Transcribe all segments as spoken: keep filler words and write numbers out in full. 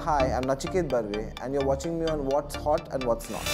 Hi, I'm Nachiket Barve and you're watching me on What's Hot and What's Not.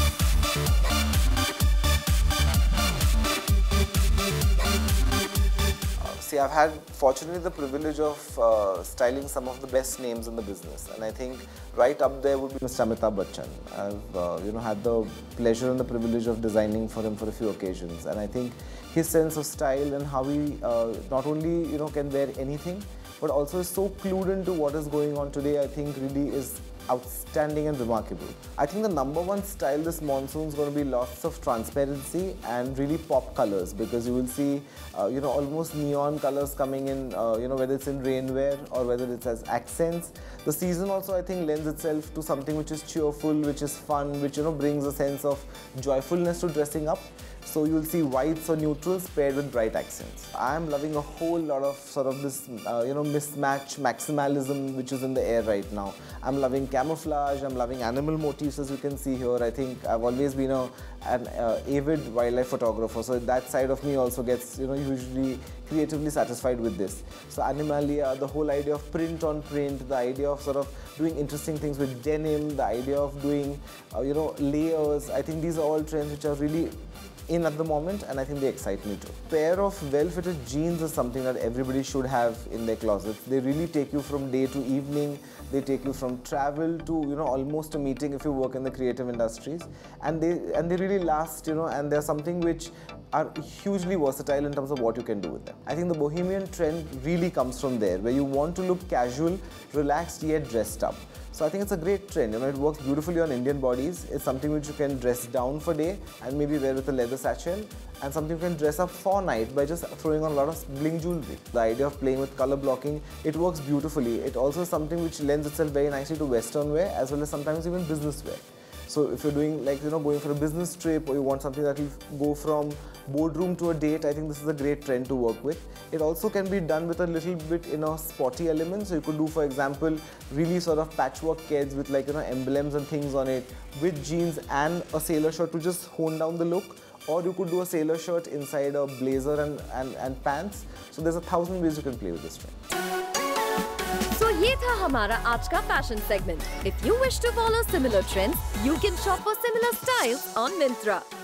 See, I've had, fortunately, the privilege of uh, styling some of the best names in the business, and I think right up there would be Mister Amitabh Bachchan. I've, uh, you know, had the pleasure and the privilege of designing for him for a few occasions, and I think his sense of style and how he uh, not only, you know, can wear anything, but also is so clued into what is going on today, I think really is outstanding and remarkable. I think the number one style this monsoon is going to be lots of transparency and really pop colors, because you will see, uh, you know, almost neon colors coming in, uh, you know, whether it's in rainwear or whether it's as accents. The season also, I think, lends itself to something which is cheerful, which is fun, which, you know, brings a sense of joyfulness to dressing up. So you'll see whites or neutrals paired with bright accents. I'm loving a whole lot of sort of this, uh, you know, mismatch, maximalism which is in the air right now. I'm loving camouflage, I'm loving animal motifs, as you can see here. I think I've always been a, an uh, avid wildlife photographer, so that side of me also gets, you know, usually creatively satisfied with this. So Animalia, the whole idea of print on print, the idea of sort of doing interesting things with denim, the idea of doing, uh, you know, layers. I think these are all trends which are really in at the moment, and I think they excite me too. Pair of well-fitted jeans is something that everybody should have in their closets. They really take you from day to evening. They take you from travel to, you know, almost a meeting if you work in the creative industries, and they and they really last, you know, and they're something which are hugely versatile in terms of what you can do with them. I think the bohemian trend really comes from there, where you want to look casual, relaxed yet dressed up. So I think it's a great trend. You know, it works beautifully on Indian bodies. It's something which you can dress down for day and maybe wear with a leather satchel, and something you can dress up for night by just throwing on a lot of bling jewelry. The idea of playing with color blocking, it works beautifully. It also is something which lends itself very nicely to Western wear as well as sometimes even business wear. So if you're doing, like, you know, going for a business trip, or you want something that will go from boardroom to a date, I think this is a great trend to work with. It also can be done with a little bit, you know, sporty element. So you could do, for example, really sort of patchwork kids with, like, you know, emblems and things on it with jeans and a sailor shirt to just hone down the look. Or you could do a sailor shirt inside a blazer and, and, and pants. So there's a thousand ways you can play with this trend. So ये था हमारा आज का fashion segment. If you wish to follow similar trends, you can shop for similar styles on Myntra.